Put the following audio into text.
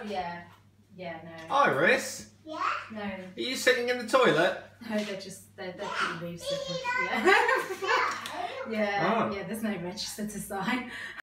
Yeah. Yeah, no. Iris? Yeah? No. Are you sitting in the toilet? No, they're pretty loose. Yeah. Yeah, Oh. yeah, there's no register to sign.